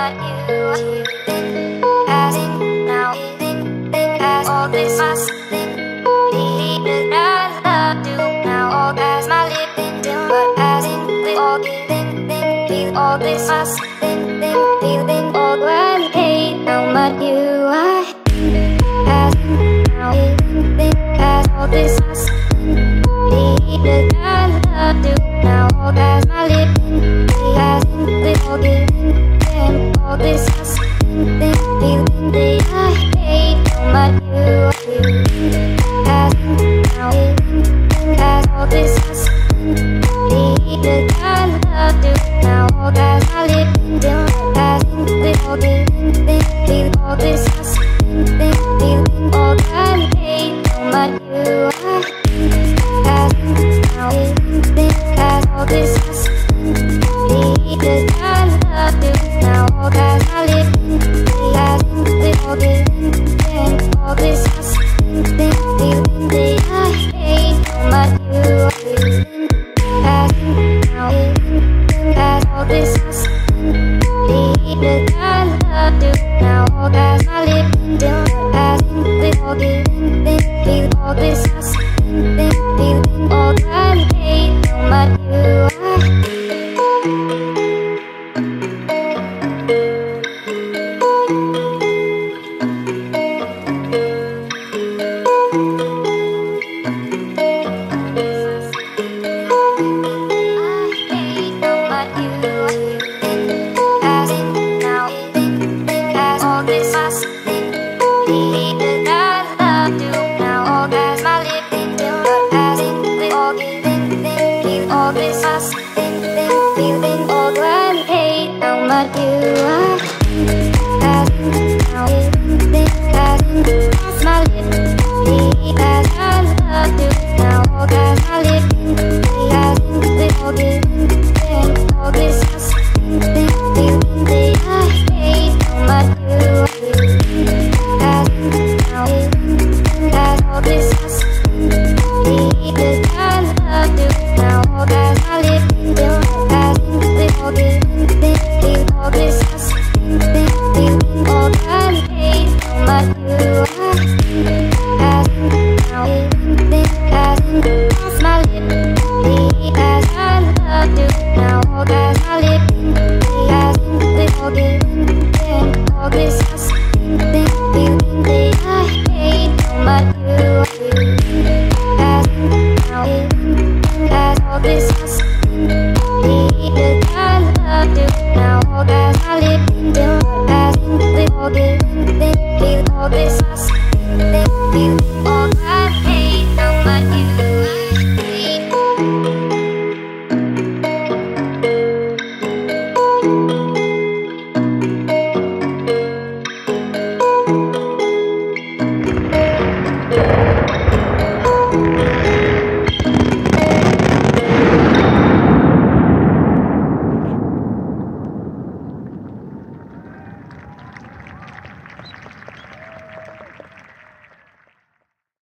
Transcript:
but you think as in now think as all this must need that love do now all as my living till but as in with all think feel all this must think feeling all when hate how much you are as in now think as all this must need that love do now all as my living as in with all all this must think feeling they I hate how much you as in now as all this must need that love do now all as my living till as in with all feel all this must think feeling all that I hate how much you as in now as all this must need that love do now all as my living as in with all this must think feeling they I hate how much you as in now as all this must need that love do now all as my living till as in with feel all this must think feeling all that I hate how much you feeling all that I hate how much you are.